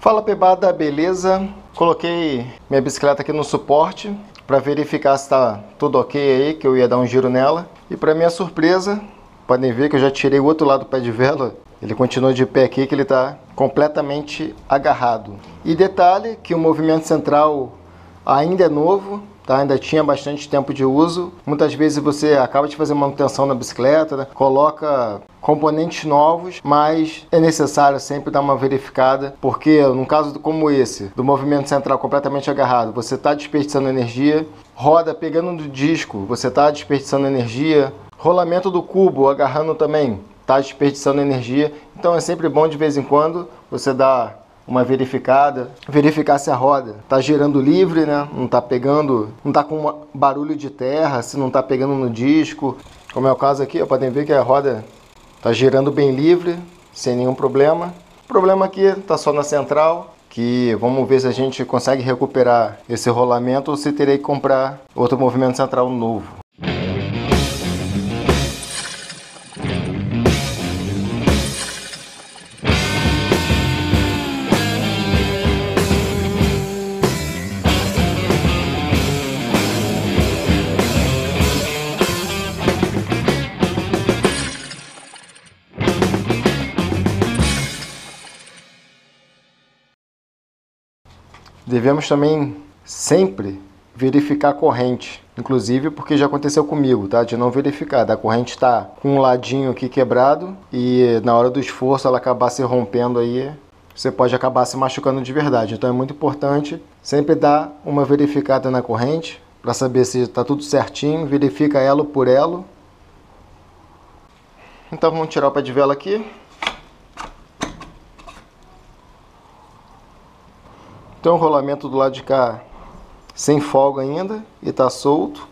Fala pebada, beleza? Coloquei minha bicicleta aqui no suporte para verificar se está tudo ok aí, que eu ia dar um giro nela. E para minha surpresa, podem ver que eu já tirei o outro lado do pé de vela. Ele continua de pé aqui, que ele está completamente agarrado. E detalhe que o movimento central ainda é novo, tá? Ainda tinha bastante tempo de uso. Muitas vezes você acaba de fazer manutenção na bicicleta, né? Coloca componentes novos, mas é necessário sempre dar uma verificada, porque num caso como esse, do movimento central completamente agarrado, você está desperdiçando energia. Roda pegando no disco, você está desperdiçando energia. Rolamento do cubo agarrando também, está desperdiçando energia. Então é sempre bom de vez em quando você dar uma verificada, verificar se a roda está girando livre, né? Não está pegando, não está com barulho de terra, se não está pegando no disco, como é o caso aqui, podem ver que a roda está girando bem livre, sem nenhum problema. O problema aqui está só na central, que vamos ver se a gente consegue recuperar esse rolamento ou se terei que comprar outro movimento central novo. Devemos também sempre verificar a corrente, inclusive porque já aconteceu comigo, tá? De não verificar, da corrente está com um ladinho aqui quebrado e na hora do esforço ela acabar se rompendo aí, você pode acabar se machucando de verdade. Então é muito importante sempre dar uma verificada na corrente para saber se está tudo certinho, verifica elo por elo. Então vamos tirar o pé de vela aqui. Tem um rolamento do lado de cá sem folga ainda e está solto.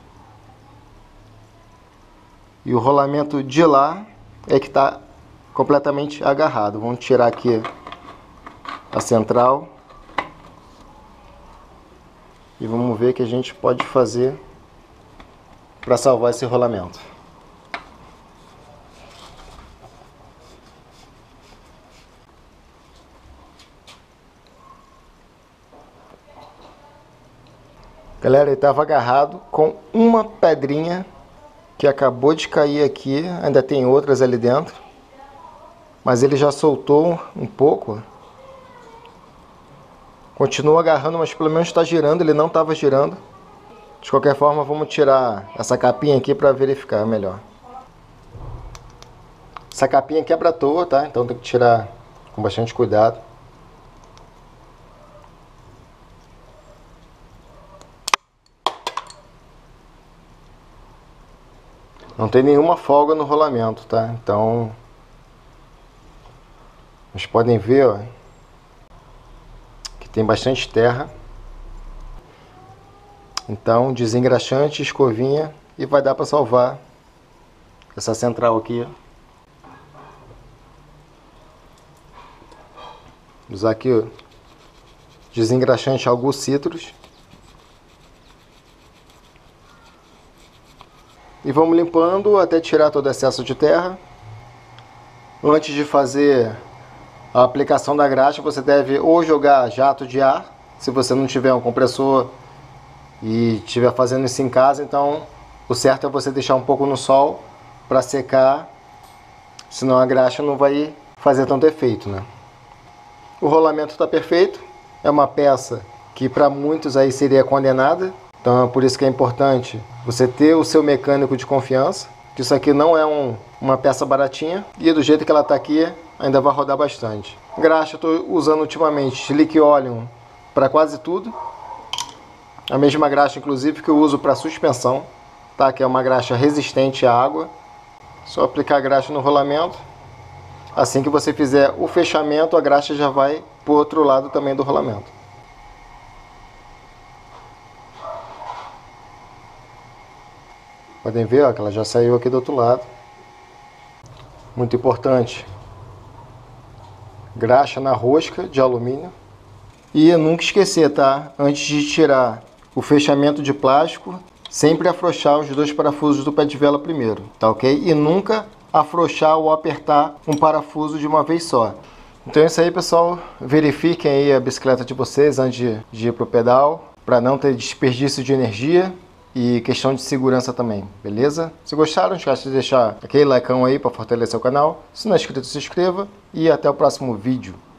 E o rolamento de lá é que está completamente agarrado. Vamos tirar aqui a central. E vamos ver o que a gente pode fazer para salvar esse rolamento. Galera, ele estava agarrado com uma pedrinha que acabou de cair aqui, ainda tem outras ali dentro, mas ele já soltou um pouco. Continua agarrando, mas pelo menos está girando, ele não estava girando. De qualquer forma, vamos tirar essa capinha aqui para verificar melhor. Essa capinha quebra à toa, tá? Então tem que tirar com bastante cuidado. Não tem nenhuma folga no rolamento, tá? Então, vocês podem ver, ó, que tem bastante terra. Então, desengraxante, escovinha e vai dar para salvar essa central aqui. Vou usar aqui o desengraxante Algo Citrus. E vamos limpando até tirar todo o excesso de terra. Antes de fazer a aplicação da graxa, você deve ou jogar jato de ar, se você não tiver um compressor e estiver fazendo isso em casa, então o certo é você deixar um pouco no sol para secar, senão a graxa não vai fazer tanto efeito, né? O rolamento está perfeito, é uma peça que para muitos aí seria condenada. Então é por isso que é importante você ter o seu mecânico de confiança, que isso aqui não é uma peça baratinha, e do jeito que ela está aqui, ainda vai rodar bastante. Graxa eu estou usando ultimamente Slick Oleum para quase tudo. A mesma graxa, inclusive, que eu uso para suspensão, tá? Que é uma graxa resistente à água. Só aplicar a graxa no rolamento. Assim que você fizer o fechamento, a graxa já vai para o outro lado também do rolamento. Podem ver, ó, que ela já saiu aqui do outro lado. Muito importante. Graxa na rosca de alumínio. E nunca esquecer, tá? Antes de tirar o fechamento de plástico, sempre afrouxar os dois parafusos do pé de vela primeiro, tá ok? E nunca afrouxar ou apertar um parafuso de uma vez só. Então é isso aí, pessoal. Verifiquem aí a bicicleta de vocês antes de ir pro pedal, para não ter desperdício de energia e questão de segurança também, beleza? Se gostaram, não esquece de deixar aquele likeão aí para fortalecer o canal. Se não é inscrito, se inscreva e até o próximo vídeo.